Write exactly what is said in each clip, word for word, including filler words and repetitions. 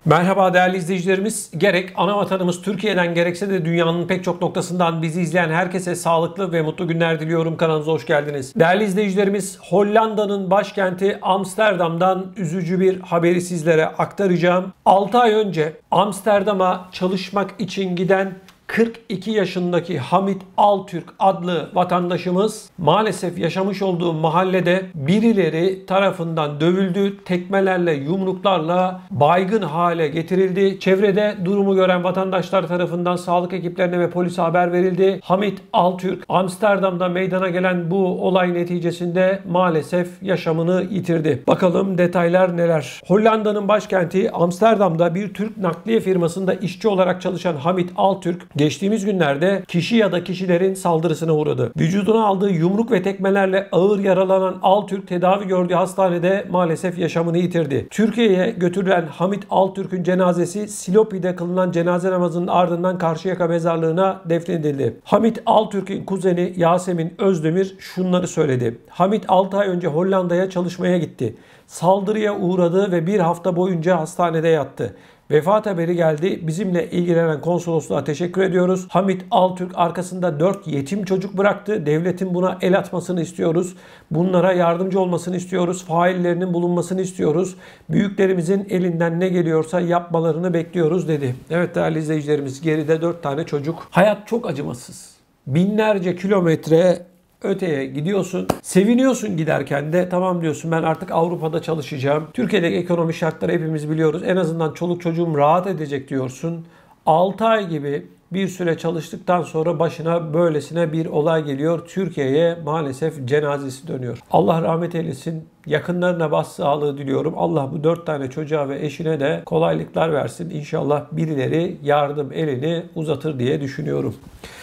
Merhaba değerli izleyicilerimiz. Gerek ana vatanımız Türkiye'den gerekse de dünyanın pek çok noktasından bizi izleyen herkese sağlıklı ve mutlu günler diliyorum. Kanalımıza hoş geldiniz. Değerli izleyicilerimiz, Hollanda'nın başkenti Amsterdam'dan üzücü bir haberi sizlere aktaracağım. altı ay önce Amsterdam'a çalışmak için giden kırk iki yaşındaki Hamit Altürk adlı vatandaşımız maalesef yaşamış olduğu mahallede birileri tarafından dövüldü. Tekmelerle, yumruklarla baygın hale getirildi. Çevrede durumu gören vatandaşlar tarafından sağlık ekiplerine ve polise haber verildi. Hamit Altürk Amsterdam'da meydana gelen bu olay neticesinde maalesef yaşamını yitirdi. Bakalım detaylar neler? Hollanda'nın başkenti Amsterdam'da bir Türk nakliye firmasında işçi olarak çalışan Hamit Altürk geçtiğimiz günlerde kişi ya da kişilerin saldırısına uğradı. Vücuduna aldığı yumruk ve tekmelerle ağır yaralanan Altürk tedavi gördüğü hastanede maalesef yaşamını yitirdi. Türkiye'ye götürülen Hamit Altürk'ün cenazesi Silopi'de kılınan cenaze namazının ardından Karşıyaka mezarlığına defnedildi. Hamit Altürk'ün kuzeni Yasemin Özdemir şunları söyledi. Hamit altı ay önce Hollanda'ya çalışmaya gitti. Saldırıya uğradı ve bir hafta boyunca hastanede yattı. Vefat haberi geldi. Bizimle ilgilenen konsolosluğa teşekkür ediyoruz. Hamit Altürk arkasında dört yetim çocuk bıraktı. Devletin buna el atmasını istiyoruz. Bunlara yardımcı olmasını istiyoruz. Faillerinin bulunmasını istiyoruz. Büyüklerimizin elinden ne geliyorsa yapmalarını bekliyoruz dedi. Evet değerli izleyicilerimiz, geride dört tane çocuk. Hayat çok acımasız. Binlerce kilometre öteye gidiyorsun. Seviniyorsun giderken de, tamam diyorsun ben artık Avrupa'da çalışacağım. Türkiye'deki ekonomi şartları hepimiz biliyoruz. En azından çoluk çocuğum rahat edecek diyorsun. altı ay gibi bir süre çalıştıktan sonra başına böylesine bir olay geliyor. Türkiye'ye maalesef cenazesi dönüyor. Allah rahmet eylesin. Yakınlarına başsağlığı diliyorum. Allah bu dört tane çocuğa ve eşine de kolaylıklar versin. İnşallah birileri yardım elini uzatır diye düşünüyorum.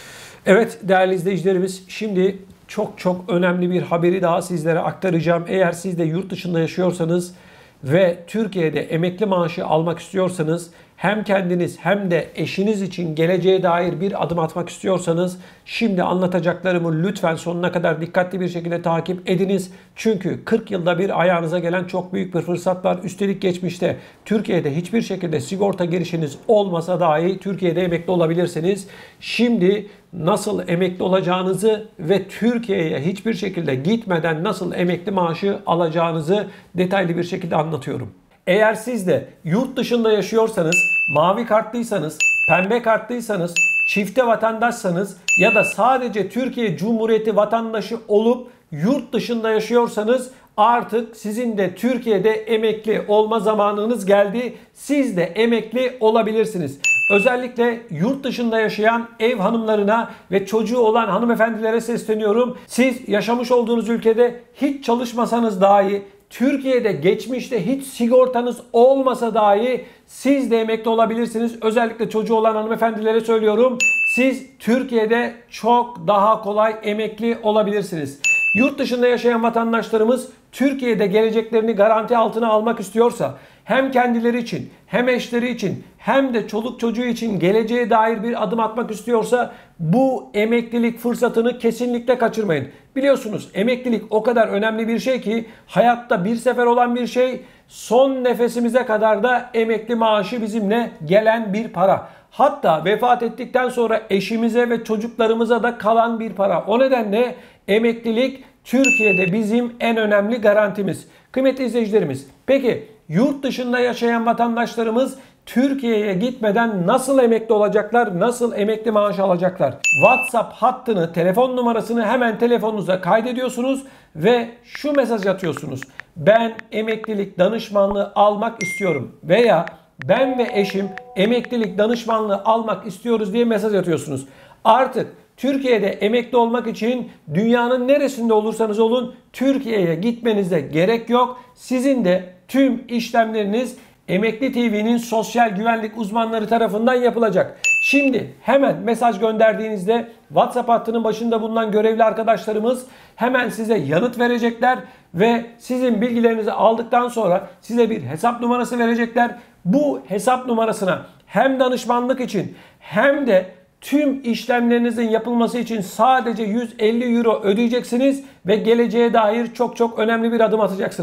Evet değerli izleyicilerimiz, şimdi çok çok önemli bir haberi daha sizlere aktaracağım. Eğer siz de yurt dışında yaşıyorsanız ve Türkiye'de emekli maaşı almak istiyorsanız, hem kendiniz hem de eşiniz için geleceğe dair bir adım atmak istiyorsanız şimdi anlatacaklarımı lütfen sonuna kadar dikkatli bir şekilde takip ediniz. Çünkü kırk yılda bir ayağınıza gelen çok büyük bir fırsat var. Üstelik geçmişte Türkiye'de hiçbir şekilde sigorta girişiniz olmasa dahi Türkiye'de emekli olabilirsiniz. Şimdi nasıl emekli olacağınızı ve Türkiye'ye hiçbir şekilde gitmeden nasıl emekli maaşı alacağınızı detaylı bir şekilde anlatıyorum. Eğer siz de yurt dışında yaşıyorsanız, mavi kartlıysanız, pembe kartlıysanız, çifte vatandaşsanız ya da sadece Türkiye Cumhuriyeti vatandaşı olup yurt dışında yaşıyorsanız artık sizin de Türkiye'de emekli olma zamanınız geldi. Siz de emekli olabilirsiniz. Özellikle yurt dışında yaşayan ev hanımlarına ve çocuğu olan hanımefendilere sesleniyorum. Siz yaşamış olduğunuz ülkede hiç çalışmasanız dahi, Türkiye'de geçmişte hiç sigortanız olmasa dahi siz de emekli olabilirsiniz. Özellikle çocuğu olan hanımefendilere söylüyorum. Siz Türkiye'de çok daha kolay emekli olabilirsiniz. Yurt dışında yaşayan vatandaşlarımız Türkiye'de geleceklerini garanti altına almak istiyorsa, hem kendileri için hem eşleri için hem de çoluk çocuğu için geleceğe dair bir adım atmak istiyorsa bu emeklilik fırsatını kesinlikle kaçırmayın. Biliyorsunuz emeklilik o kadar önemli bir şey ki, hayatta bir sefer olan bir şey, son nefesimize kadar da emekli maaşı bizimle gelen bir para. Hatta vefat ettikten sonra eşimize ve çocuklarımıza da kalan bir para. O nedenle emeklilik Türkiye'de bizim en önemli garantimiz. Kıymetli izleyicilerimiz, peki yurt dışında yaşayan vatandaşlarımız Türkiye'ye gitmeden nasıl emekli olacaklar, nasıl emekli maaşı alacaklar? WhatsApp hattını, telefon numarasını hemen telefonunuza kaydediyorsunuz ve şu mesaj atıyorsunuz. Ben emeklilik danışmanlığı almak istiyorum veya ben ve eşim emeklilik danışmanlığı almak istiyoruz diye mesaj atıyorsunuz. Artık Türkiye'de emekli olmak için dünyanın neresinde olursanız olun Türkiye'ye gitmenize gerek yok. Sizin de tüm işlemleriniz Emekli T V'nin sosyal güvenlik uzmanları tarafından yapılacak. Şimdi hemen mesaj gönderdiğinizde WhatsApp hattının başında bulunan görevli arkadaşlarımız hemen size yanıt verecekler ve sizin bilgilerinizi aldıktan sonra size bir hesap numarası verecekler. Bu hesap numarasına hem danışmanlık için hem de tüm işlemlerinizin yapılması için sadece yüz elli euro ödeyeceksiniz ve geleceğe dair çok çok önemli bir adım atacaksınız.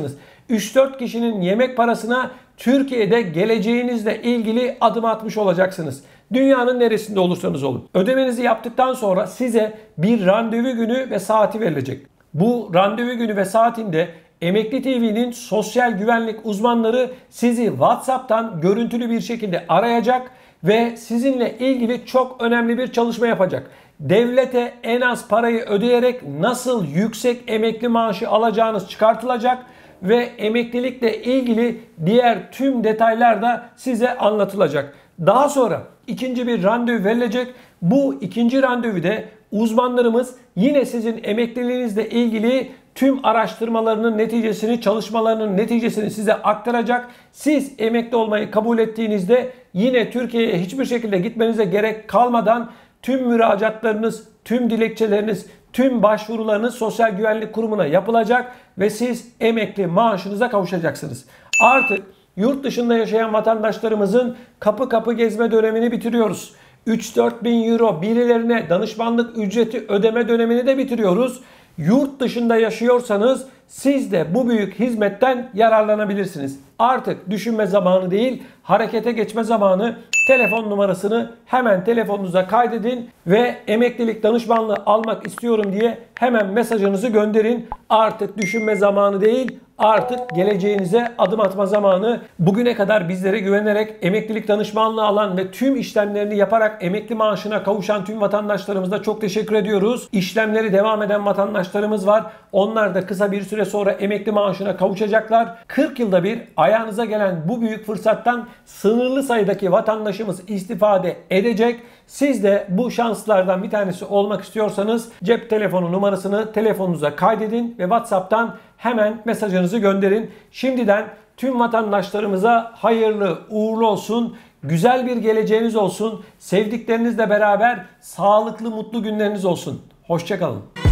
üç dört kişinin yemek parasına Türkiye'de geleceğinizle ilgili adım atmış olacaksınız. Dünyanın neresinde olursanız olun. Ödemenizi yaptıktan sonra size bir randevu günü ve saati verilecek. Bu randevu günü ve saatinde Emekli T V'nin sosyal güvenlik uzmanları sizi WhatsApp'tan görüntülü bir şekilde arayacak ve sizinle ilgili çok önemli bir çalışma yapacak. Devlete en az parayı ödeyerek nasıl yüksek emekli maaşı alacağınız çıkartılacak ve emeklilikle ilgili diğer tüm detaylar da size anlatılacak. Daha sonra ikinci bir randevu verilecek. Bu ikinci randevuda uzmanlarımız yine sizin emekliliğinizle ilgili tüm araştırmalarının neticesini, çalışmalarının neticesini size aktaracak. Siz emekli olmayı kabul ettiğinizde yine Türkiye'ye hiçbir şekilde gitmenize gerek kalmadan tüm müracaatlarınız, tüm dilekçeleriniz, tüm başvurularınız Sosyal Güvenlik Kurumu'na yapılacak ve siz emekli maaşınıza kavuşacaksınız. Artık yurt dışında yaşayan vatandaşlarımızın kapı kapı gezme dönemini bitiriyoruz. üç dört bin euro birilerine danışmanlık ücreti ödeme dönemini de bitiriyoruz. Yurt dışında yaşıyorsanız siz de bu büyük hizmetten yararlanabilirsiniz. Artık düşünme zamanı değil, harekete geçme zamanı. Telefon numarasını hemen telefonunuza kaydedin ve emeklilik danışmanlığı almak istiyorum diye hemen mesajınızı gönderin. Artık düşünme zamanı değil, artık geleceğinize adım atma zamanı. Bugüne kadar bizlere güvenerek emeklilik danışmanlığı alan ve tüm işlemlerini yaparak emekli maaşına kavuşan tüm vatandaşlarımıza çok teşekkür ediyoruz. İşlemleri devam eden vatandaşlarımız var. Onlar da kısa bir süre sonra emekli maaşına kavuşacaklar. kırk yılda bir ayağınıza gelen bu büyük fırsattan sınırlı sayıdaki vatandaşımız istifade edecek. Siz de bu şanslardan bir tanesi olmak istiyorsanız cep telefonu numarasını telefonunuza kaydedin ve WhatsApp'tan hemen mesajınızı gönderin. Şimdiden tüm vatandaşlarımıza hayırlı uğurlu olsun. Güzel bir geleceğiniz olsun. Sevdiklerinizle beraber sağlıklı mutlu günleriniz olsun. Hoşça kalın.